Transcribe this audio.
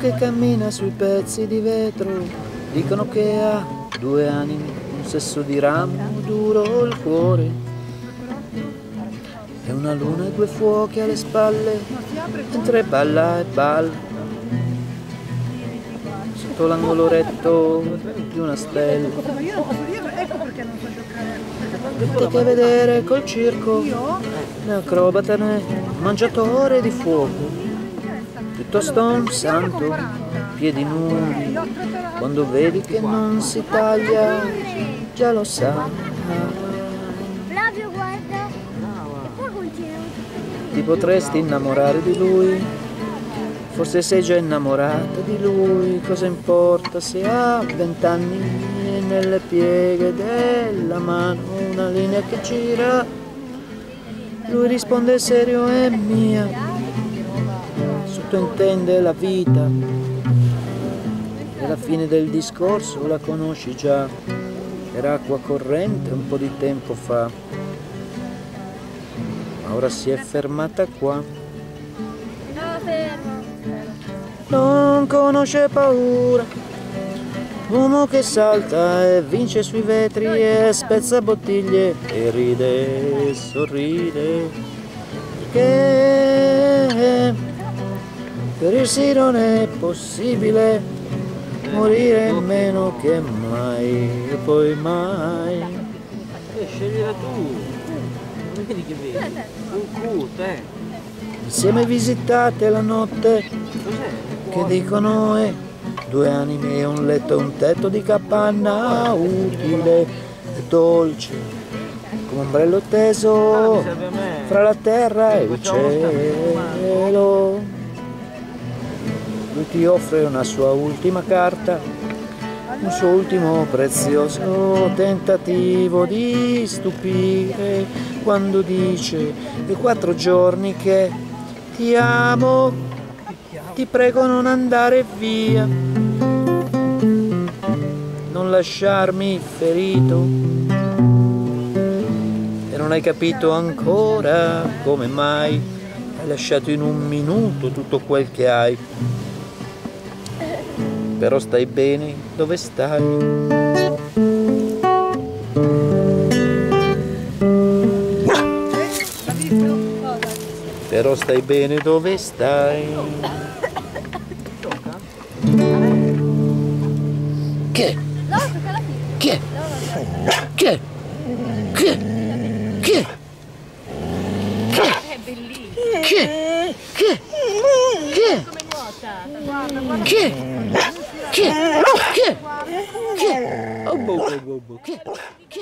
che cammina sui pezzi di vetro, dicono che ha due anime, un sesso di ramo duro il cuore, e una luna e due fuochi alle spalle, mentre balla e balla, sotto l'angolo retto di una stella. Niente che vedere col circo, né acrobata né mangiatore di fuoco, piuttosto un santo, piedi nudi, quando vedi che non si taglia, già lo sa. Flavio, guarda. E poi continua. Ti potresti innamorare di lui, forse sei già innamorata di lui, cosa importa se ha 20 anni e nelle pieghe della mano una linea che gira, lui risponde serio è mia, intende la vita, e alla fine del discorso la conosci già, era acqua corrente un po' di tempo fa, ma ora si è fermata qua. Non conosce paura, uomo che salta e vince sui vetri e spezza bottiglie e ride e sorride, perché per il sì non è possibile morire meno che mai e poi mai. Scegliela tu, non vedi che vedi? Un te. Insieme visitate la notte, Cos'è? che dicono è due anime e un letto e un tetto di capanna utile e dolce, come ombrello teso fra la terra e il cielo. Lui ti offre una sua ultima carta, un suo ultimo prezioso tentativo di stupire, quando dice è 4 giorni che ti amo, ti prego non andare via, non lasciarmi ferito, e non hai capito ancora come mai hai lasciato in un minuto tutto quel che hai. Però stai bene dove stai. Però stai bene dove stai. Che? Che? Che? Che? Che? È bellissimo. Che? Che? Che? Come nuota. Guarda, guarda. Che? Che? Che? Che? Oh, boh, boh, boh, boh. Che? Che?